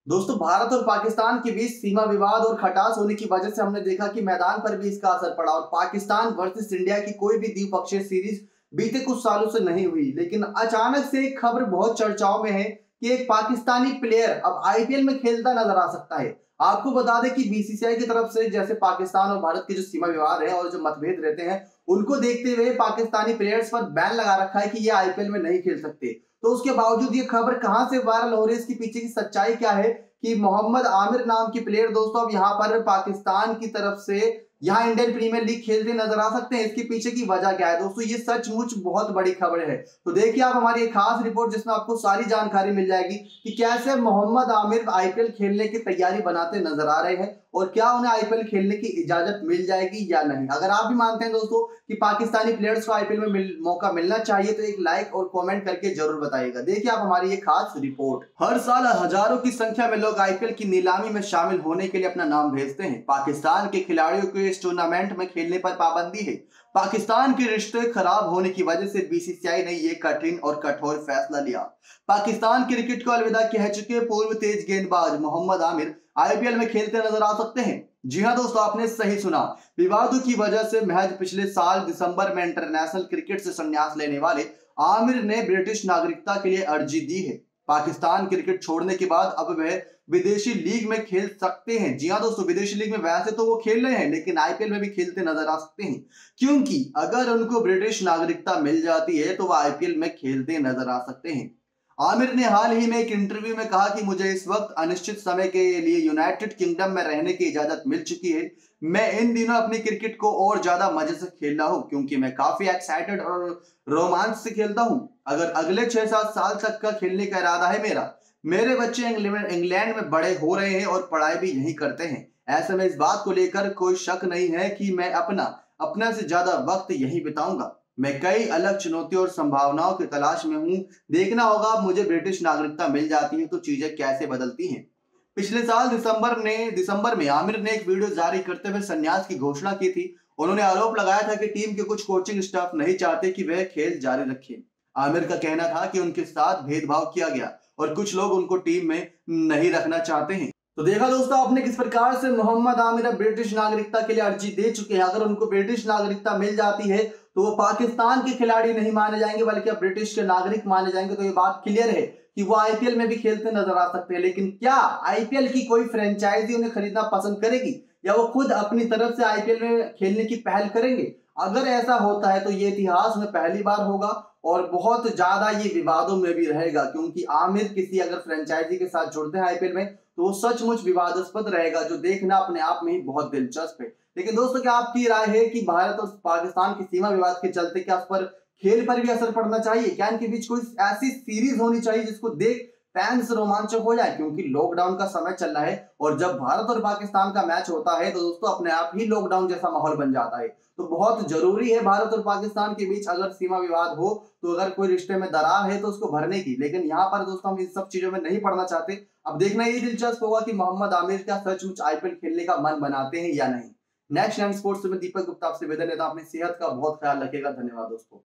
दोस्तों, भारत और पाकिस्तान के बीच सीमा विवाद और खटास होने की वजह से हमने देखा कि मैदान पर भी इसका असर पड़ा और पाकिस्तान वर्सेस इंडिया की कोई भी द्विपक्षीय सीरीज बीते कुछ सालों से नहीं हुई। लेकिन अचानक से एक खबर बहुत चर्चाओं में है कि एक पाकिस्तानी प्लेयर अब आईपीएल में खेलता नजर आ सकता है। आपको बता दें कि बीसीसीआई की तरफ से जैसे पाकिस्तान और भारत के जो सीमा विवाद है और जो मतभेद रहते हैं उनको देखते हुए पाकिस्तानी प्लेयर्स पर बैन लगा रखा है कि ये आईपीएल में नहीं खेल सकते। तो उसके बावजूद ये खबर कहां से वायरल हो रही है, इसके पीछे की सच्चाई क्या है कि मोहम्मद आमिर नाम की प्लेयर दोस्तों अब यहाँ पर पाकिस्तान की तरफ से यहाँ इंडियन प्रीमियर लीग खेलते नजर आ सकते हैं। इसके पीछे की वजह क्या है दोस्तों, ये सचमुच बहुत बड़ी खबर है। तो देखिए आप हमारी एक खास रिपोर्ट जिसमें आपको सारी जानकारी मिल जाएगी कि कैसे मोहम्मद आमिर आईपीएल खेलने की तैयारी बनाते नजर आ रहे हैं और क्या उन्हें आईपीएल खेलने की इजाजत मिल जाएगी या नहीं। अगर आप भी मानते हैं दोस्तों कि पाकिस्तानी प्लेयर्स को आईपीएल में मौका मिलना चाहिए तो एक लाइक और कमेंट करके जरूर बताइएगा। देखिए आप हमारी ये खास रिपोर्ट। हर साल हजारों की संख्या में लोग आईपीएल की नीलामी में शामिल होने के लिए अपना नाम भेजते हैं। पाकिस्तान के खिलाड़ियों को इस टूर्नामेंट में खेलने पर पाबंदी है। पाकिस्तान के रिश्ते खराब होने की वजह से बीसीसीआई ने यह कठिन और कठोर फैसला लिया। पाकिस्तान क्रिकेट को अलविदा कह चुके पूर्व तेज गेंदबाज मोहम्मद आमिर आईपीएल में खेलते नजर आ सकते हैं। जी हां दोस्तों, आपने सही सुना। विवादों की वजह से महज पिछले साल दिसंबर में इंटरनेशनल क्रिकेट से संन्यास लेने वाले आमिर ने ब्रिटिश नागरिकता के लिए अर्जी दी है। पाकिस्तान क्रिकेट छोड़ने के बाद अब वह विदेशी लीग में खेल सकते हैं। जी हां दोस्तों, विदेशी लीग में वैसे तो वो खेल रहे हैं लेकिन आईपीएल में भी खेलते नजर आ सकते हैं, क्योंकि अगर उनको ब्रिटिश नागरिकता मिल जाती है तो वह आईपीएल में खेलते नजर आ सकते हैं। आमिर ने हाल ही में एक इंटरव्यू में कहा कि मुझे इस वक्त अनिश्चित समय के लिए यूनाइटेड किंगडम में रहने की इजाजत मिल चुकी है। मैं इन दिनों अपनी क्रिकेट को और ज्यादा मजे से खेल रहा हूं क्योंकि मैं काफी एक्साइटेड और रोमांच से खेलता हूं। अगर अगले 6-7 साल तक का खेलने का इरादा है मेरा। मेरे बच्चे इंग्लैंड में बड़े हो रहे हैं और पढ़ाई भी यहीं करते हैं। ऐसे में इस बात को लेकर कोई शक नहीं है कि मैं अपना से ज्यादा वक्त यहीं बिताऊंगा। मैं कई अलग चुनौतियों और संभावनाओं की तलाश में हूं। देखना होगा अब मुझे ब्रिटिश नागरिकता मिल जाती है तो चीजें कैसे बदलती हैं। पिछले साल दिसंबर में आमिर ने एक वीडियो जारी करते हुए संन्यास की घोषणा की थी। उन्होंने आरोप लगाया था कि टीम के कुछ कोचिंग स्टाफ नहीं चाहते कि वह खेल जारी रखे। आमिर का कहना था कि उनके साथ भेदभाव किया गया और कुछ लोग उनको टीम में नहीं रखना चाहते हैं। तो देखा दोस्तों आपने किस प्रकार से मोहम्मद आमिर ब्रिटिश नागरिकता के लिए अर्जी दे चुके हैं। अगर उनको ब्रिटिश नागरिकता मिल जाती है तो वो पाकिस्तान के खिलाड़ी नहीं माने जाएंगे बल्कि अब ब्रिटिश के नागरिक माने जाएंगे। तो ये बात क्लियर है कि वो आईपीएल में भी खेलते नजर आ सकते हैं। लेकिन क्या आईपीएल की कोई फ्रेंचाइजी उन्हें खरीदना पसंद करेगी या वो खुद अपनी तरफ से आईपीएल में खेलने की पहल करेंगे? अगर ऐसा होता है तो ये इतिहास में पहली बार होगा और बहुत ज्यादा ये विवादों में भी रहेगा, क्योंकि आमिर किसी अगर फ्रेंचाइजी के साथ जुड़ते हैं आईपीएल में तो वो सचमुच विवादास्पद रहेगा, जो देखना अपने आप में ही बहुत दिलचस्प है। लेकिन दोस्तों, क्या आपकी राय है कि भारत और पाकिस्तान की सीमा विवाद के चलते क्या उस पर खेल पर भी असर पड़ना चाहिए? क्या इनके बीच कोई ऐसी सीरीज होनी चाहिए जिसको देख फैंस रोमांचक हो जाए? क्योंकि लॉकडाउन का समय चल रहा है और जब भारत और पाकिस्तान का मैच होता है तो दोस्तों अपने आप ही लॉकडाउन जैसा माहौल बन जाता है। तो बहुत जरूरी है भारत और पाकिस्तान के बीच अगर सीमा विवाद हो तो अगर कोई रिश्ते में दरार है तो उसको भरने की। लेकिन यहाँ पर दोस्तों हम इन सब चीजों में नहीं पड़ना चाहते। अब देखना ये दिलचस्प होगा कि मोहम्मद आमिर क्या सचमुच आईपीएल खेलने का मन बनाते हैं या नहीं। नेक्स्ट स्पोर्ट्स में दीपक गुप्ता आपसे विदा लेता हूं। अपनी सेहत का बहुत ख्याल रखेगा। धन्यवाद दोस्तों।